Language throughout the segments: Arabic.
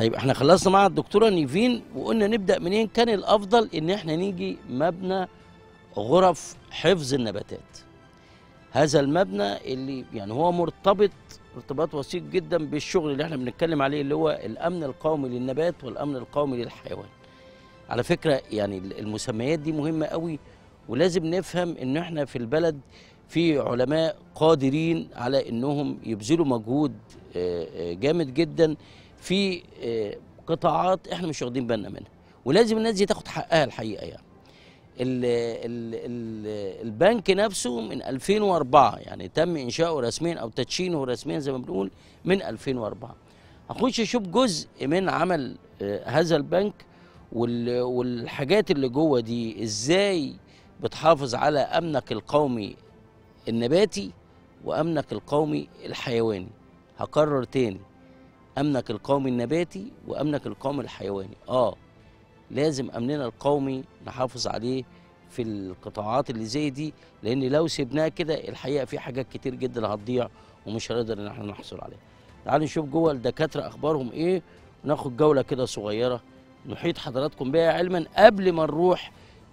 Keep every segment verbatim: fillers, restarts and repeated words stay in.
طيب احنا خلصنا مع الدكتوره نيفين وقلنا نبدا منين. كان الافضل ان احنا نيجي مبنى غرف حفظ النباتات. هذا المبنى اللي يعني هو مرتبط ارتباط وثيق جدا بالشغل اللي احنا بنتكلم عليه، اللي هو الامن القومي للنبات والامن القومي للحيوان. على فكره يعني المسميات دي مهمه قوي، ولازم نفهم ان احنا في البلد في علماء قادرين على انهم يبذلوا مجهود جامد جدا في قطاعات احنا مش واخدين بالنا منها، ولازم الناس دي تاخد حقها الحقيقه. يعني ال ال ال البنك نفسه من ألفين وأربعة، يعني تم انشاؤه رسميا او تدشينه رسميا زي ما بنقول من ألفين وأربعة. هخش اشوف جزء من عمل هذا البنك والحاجات اللي جوه دي ازاي بتحافظ على امنك القومي النباتي وامنك القومي الحيواني. هكرر تاني، امنك القومي النباتي وامنك القومي الحيواني. اه لازم امننا القومي نحافظ عليه في القطاعات اللي زي دي، لان لو سيبناه كده الحقيقه في حاجات كتير جدا هتضيع ومش هنقدر ان احنا نحصل عليها. تعالوا نشوف جوه الدكاتره اخبارهم ايه، وناخد جوله كده صغيره نحيط حضراتكم بيها علما قبل ما نروح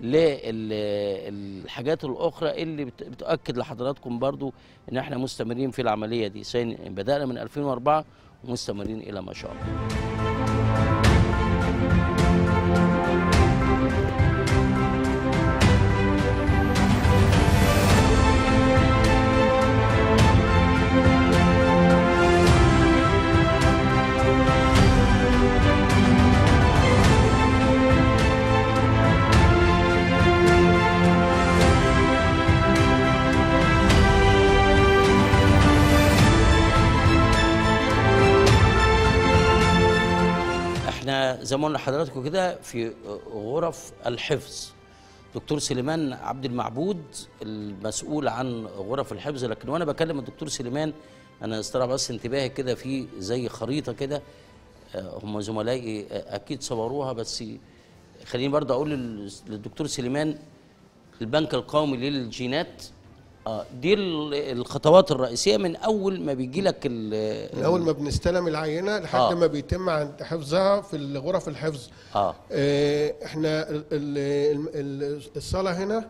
للحاجات الاخرى اللي بتؤكد لحضراتكم برضو ان احنا مستمرين في العمليه دي. بدانا من ألفين وأربعة ومستمرين الى ما شاء الله. زي ما قلنا لحضراتكم كده في غرف الحفظ. دكتور سليمان عبد المعبود المسؤول عن غرف الحفظ، لكن وانا بكلم الدكتور سليمان انا استرى بس انتباهي كده في زي خريطه كده، هم زملائي اكيد صوروها، بس خليني برضه اقول للدكتور سليمان البنك القومي للجينات. اه دي الخطوات الرئيسيه من اول ما بيجي لك من اول ما بنستلم العينه لحد آه. ما بيتم عند حفظها في غرف الحفظ. اه, آه احنا ال ال الصاله هنا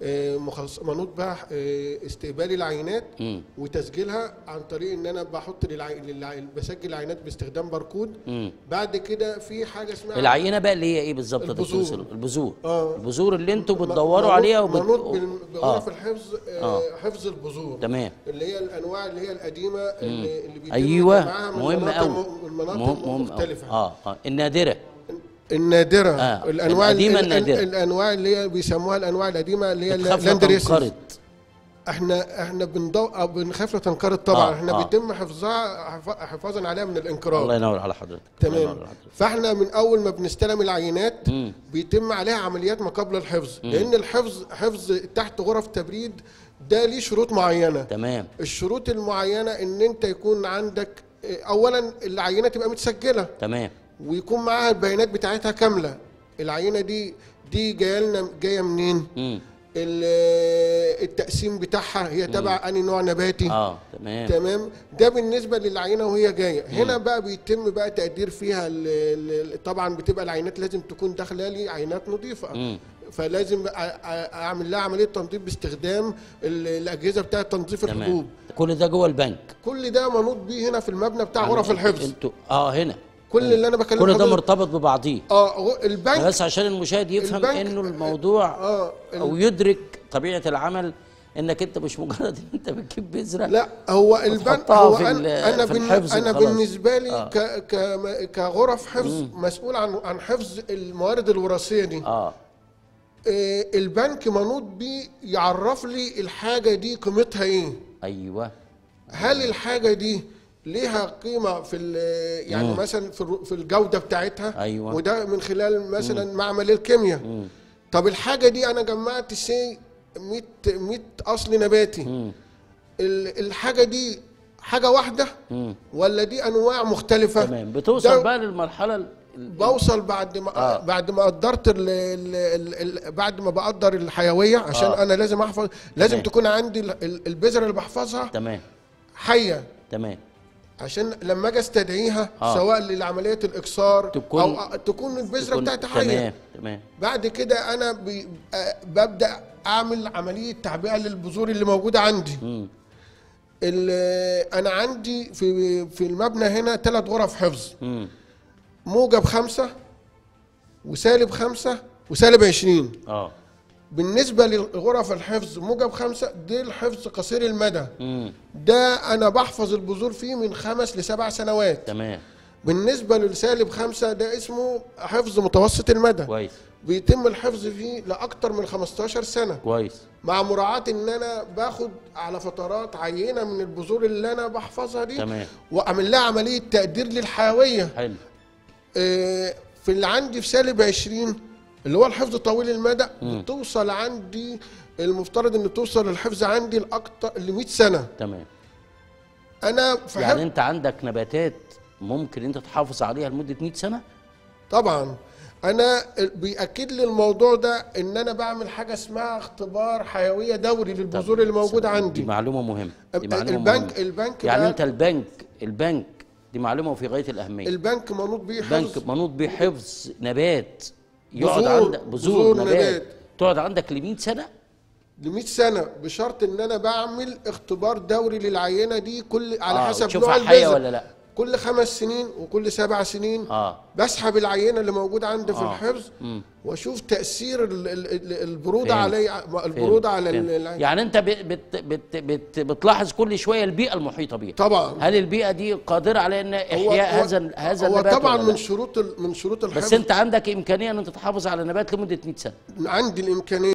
منوط بها استقبال العينات م. وتسجيلها عن طريق ان انا بحط للعي... بسجل العينات باستخدام باركود. م. بعد كده في حاجه اسمها العينه بقى اللي هي ايه بالظبط؟ البذور. البذور آه. البذور اللي انتوا بتدوروا عليها وبت... منوط بغرف آه. الحفظ. آه. حفظ البذور تمام، اللي هي الانواع اللي هي القديمه اللي, اللي بيتم ايوه معاها من مهم قوي المناطق المختلفه. اه اه النادره النادره. آه. الانواع القديمه النادره، الانواع اللي هي بيسموها الانواع القديمه اللي هي اللاندريسز. احنا احنا بنضو... بنخاف لا تنقرض طبعا. آه. احنا آه. بيتم حفظها حفاظا عليها من الانقراض. الله ينور على حضرتك. تمام. فاحنا من اول ما بنستلم العينات م. بيتم عليها عمليات ما قبل الحفظ، م. لان الحفظ حفظ تحت غرف تبريد ده ليه شروط معينه. تمام. الشروط المعينه ان انت يكون عندك اولا العينه تبقى متسجله. تمام. ويكون معاها البيانات بتاعتها كامله. العينه دي دي جايه لنا جايه منين؟ م. التقسيم بتاعها هي تبع انهي نوع نباتي. اه تمام تمام. ده بالنسبه للعينه وهي جايه. م. هنا بقى بيتم بقى تقدير فيها ال ال طبعا بتبقى العينات لازم تكون داخله لي عينات نظيفه. م. فلازم اعمل لها عمليه تنظيف باستخدام الاجهزه بتاعه تنظيف الحبوب. كل ده جوه البنك؟ كل ده منوط بيه هنا في المبنى بتاع يعني غرف الحفظ. انتوا اه هنا كل اللي انا بكلمه كل ده مرتبط ببعضيه. اه البنك بس عشان المشاهد يفهم انه الموضوع آه او يدرك طبيعه العمل، انك انت مش مجرد ان انت بتجيب بذره. لا هو البنك هو في انا انا, في أنا بالنسبه لي آه. ك ك كغرف حفظ م. مسؤول عن عن حفظ الموارد الوراثيه دي. اه البنك منوط بيه يعرف لي الحاجه دي قيمتها ايه. ايوه. هل الحاجه دي ليها قيمه في يعني مم. مثلا في الجوده بتاعتها. أيوة. وده من خلال مثلا مم. معمل الكيمياء. مم. طب الحاجه دي انا جمعت سي مية مية اصل نباتي. مم. الحاجه دي حاجه واحده مم. ولا دي انواع مختلفه؟ تمام. بتوصل بقى للمرحله بوصل بعد ما آه. بعد ما قدرت ال ال ال بعد ما بقدر الحيويه عشان آه. انا لازم احفظ. لازم تمام. تكون عندي البذره اللي بحفظها تمام حيه. تمام. عشان لما اجي استدعيها آه. سواء لعمليه الاكسار تكون او تكون البذره تكون بتاعتي حيه. تمام تمام. بعد كده انا بي- آه، ببدا اعمل عمليه تعبئه للبذور اللي موجوده عندي. مم. ال- انا عندي في في المبنى هنا ثلاث غرف حفظ، مم. موجب خمسة وسالب خمسة وسالب عشرين. اه. بالنسبة لغرف الحفظ موجب خمسة دي الحفظ قصير المدى، مم. ده أنا بحفظ البذور فيه من خمس لسبع سنوات. تمام. بالنسبة للسالب خمسة ده اسمه حفظ متوسط المدى، كويس بيتم الحفظ فيه لأكتر من خمستاشر سنة، كويس. مع مراعاة إن أنا باخد على فترات عينة من البذور اللي أنا بحفظها دي تمام. وأعمل لها عملية تقدير للحيوية. حلو. آه، في اللي عندي في سالب عشرين اللي هو الحفظ طويل المدى، مم. بتوصل عندي المفترض ان توصل الحفظ عندي لاكتر ل مئة سنه. تمام. انا في يعني حفظ انت عندك نباتات ممكن انت تحافظ عليها لمده مئة سنه؟ طبعا انا بياكد لي الموضوع ده ان انا بعمل حاجه اسمها اختبار حيويه دوري للبذور اللي موجوده دي عندي. معلومه مهمه، دي معلومه البنك مهمة. البنك يعني بقى- انت البنك البنك دي معلومه في غايه الاهميه. البنك منوط بيه حفظ البنك منوط بيه حفظ نبات يقعد بذور- عندك بذور بذور نبات, نبات. تقعد عندك ل مئة سنه. ل مئة سنه بشرط ان انا بعمل اختبار دوري للعينه دي كل على آه، حسب تشوفها نوع حية البذر. ولا لا. كل خمس سنين وكل سبع سنين اه بسحب العينه اللي موجوده عندي في آه. الحفظ مم. واشوف تاثير ال- ال- ال- البروده فهمت. علي البروده على فهمت. ال- يعني انت بت بت بت بت بتلاحظ كل شويه البيئه المحيطه بيها. طبعا. هل البيئه دي قادره على ان احياء هذا هذا هو النبات طبعا ولا لا؟ من شروط ال- من شروط الحفظ. بس انت عندك امكانيه ان انت تحافظ على نبات لمده مئة سنه. عندي الامكانيه